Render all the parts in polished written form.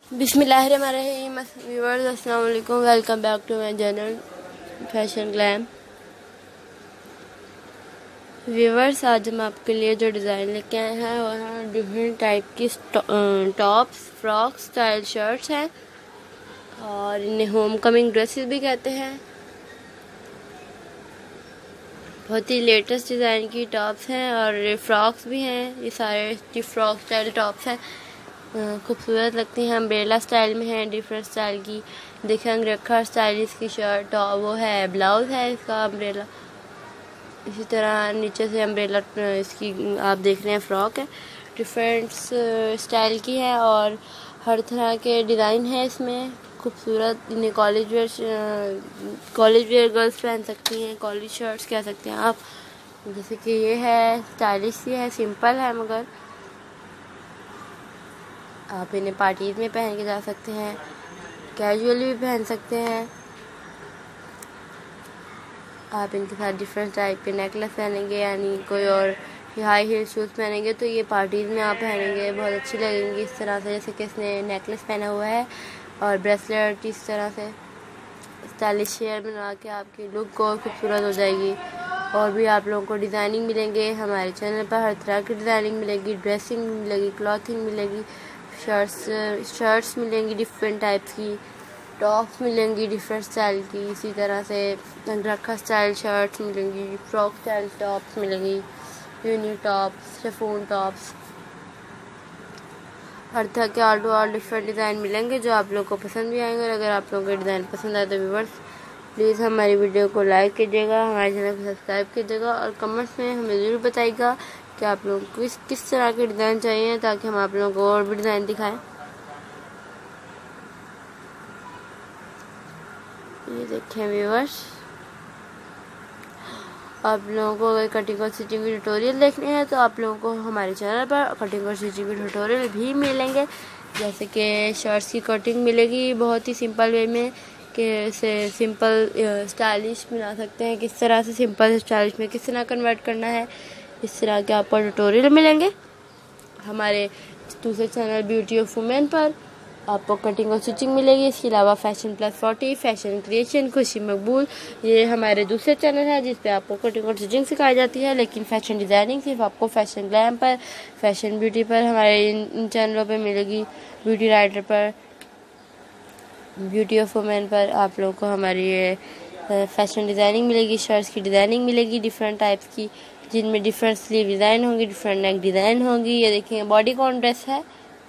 बिस्मिल्लाहिर्रहमानिर्रहीम व्यूअर्स, अस्सलाम वालेकुम। Welcome back to my channel fashion glam. Viewers, आज हम आपके लिए जो डिज़ाइन लेके आए हैं वह डिफरेंट टाइप की टॉप्स, फ्रॉक स्टाइल शर्ट्स हैं और इन्हें होम कमिंग ड्रेसेस भी कहते हैं। बहुत ही लेटेस्ट डिज़ाइन की टॉप्स हैं और फ्रॉक्स भी हैं। ये सारे फ्रॉक स्टाइल टॉप्स हैं, खूबसूरत लगती हैं। अम्ब्रेला स्टाइल में है, डिफरेंट स्टाइल की। देखिए अंगरखा स्टाइल इसकी शर्ट और वो है, ब्लाउज है इसका अम्ब्रेला। इसी तरह नीचे से अम्ब्रेला इसकी आप देख रहे हैं फ्रॉक है, डिफरेंट स्टाइल की है और हर तरह के डिज़ाइन है इसमें। खूबसूरत इन्हें कॉलेज वेयर गर्ल्स पहन सकती हैं, कॉलेज शर्ट्स कह सकते हैं आप। जैसे कि ये है स्टाइलिश सी है, सिंपल है, मगर आप इन्हें पार्टीज में पहन के जा सकते हैं, कैजुअली भी पहन सकते हैं। आप इनके साथ डिफरेंट टाइप के नेकलेस पहनेंगे, यानी कोई और हाई हील शूज़ पहनेंगे तो ये पार्टीज़ में आप पहनेंगे, बहुत अच्छी लगेंगी इस तरह से। जैसे कि इसने नेकलेस पहना हुआ है और ब्रेसलेट, इस तरह से स्टाइलिश शेयर बना के आपकी लुक और खूबसूरत हो जाएगी। और भी आप लोगों को डिज़ाइनिंग मिलेंगे हमारे चैनल पर, हर तरह की डिज़ाइनिंग मिलेगी, ड्रेसिंग मिलेगी, क्लॉथिंग मिलेगी, शर्ट्स मिलेंगी डिफरेंट टाइप्स की, टॉप्स मिलेंगी डिफरेंट स्टाइल की। इसी तरह से अंगरखा स्टाइल शर्ट्स मिलेंगी, फ्रॉक स्टाइल टॉप्स मिलेंगी, यूनी टॉप्स, शिफॉन टॉप्स, हर तरह के ऑल डिफरेंट डिज़ाइन मिलेंगे जो आप लोगों को पसंद भी आएंगे। और अगर आप लोगों को डिज़ाइन पसंद आए तो व्यूअर्स प्लीज़ हमारी वीडियो को लाइक कीजिएगा, हमारे चैनल को सब्सक्राइब कीजिएगा और कमेंट्स में हमें ज़रूर बताइएगा कि आप लोगों को किस तरह के डिज़ाइन चाहिए, ताकि हम आप लोगों को और भी डिज़ाइन दिखाएं। ये देखें व्यूअर्स, आप लोगों को अगर कटिंग और स्टिचिंग की ट्यूटोरियल देखने हैं तो आप लोगों को हमारे चैनल पर कटिंग और स्टिचिंग की ट्यूटोरियल भी मिलेंगे। जैसे कि शर्ट्स की कटिंग मिलेगी बहुत ही सिंपल वे में, कि से सिंपल स्टाइलिश बना सकते हैं, किस तरह से सिंपल स्टाइलिश में किस तरह कन्वर्ट करना है, इस तरह के आपको ट्यूटोरियल मिलेंगे। हमारे दूसरे चैनल ब्यूटी ऑफ वुमेन पर आपको कटिंग और स्टिचिंग मिलेगी। इसके अलावा फैशन प्लस 40, फैशन क्रिएशन, खुशी मकबूल, ये हमारे दूसरे चैनल है जिस पे आपको कटिंग और स्टिचिंग सिखाई जाती है। लेकिन फैशन डिज़ाइनिंग सिर्फ आपको फैशन ग्लैम पर, फैशन ब्यूटी पर, हमारे इन चैनलों पे मिलेगी। ब्यूटी राइटर पर, ब्यूटी ऑफ वुमेन पर आप लोगों को हमारी ये फैशन डिज़ाइनिंग मिलेगी, शर्ट्स की डिज़ाइनिंग मिलेगी डिफरेंट टाइप्स की, जिनमें डिफरेंट स्लीव डिज़ाइन होंगी, डिफरेंट नेक डिज़ाइन होंगी। ये देखिए बॉडी कॉन ड्रेस है।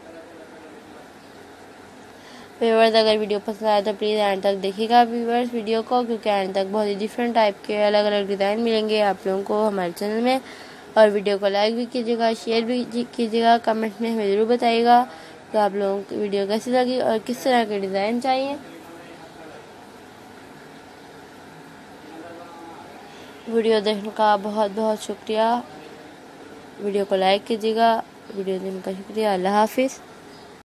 व्यूअर्स, अगर वीडियो पसंद आया तो प्लीज़ एंड तक देखिएगा व्यूअर्स वीडियो को, क्योंकि एंड तक बहुत ही डिफरेंट टाइप के अलग अलग डिज़ाइन मिलेंगे आप लोगों को हमारे चैनल में। और वीडियो को लाइक भी कीजिएगा, शेयर भी कीजिएगा, कमेंट में हमें ज़रूर बताइएगा कि आप लोगों को वीडियो कैसी लगी और किस तरह के डिज़ाइन चाहिए। वीडियो देखने का बहुत बहुत शुक्रिया। वीडियो को लाइक कीजिएगा। वीडियो देखने का शुक्रिया। अल्लाह हाफिज़।